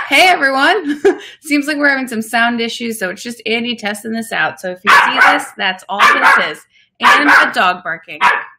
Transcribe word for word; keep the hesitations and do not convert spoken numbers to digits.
Hey everyone. Seems like we're having some sound issues, so it's just Andy testing this out. So if you see this, that's all this is. And a dog barking.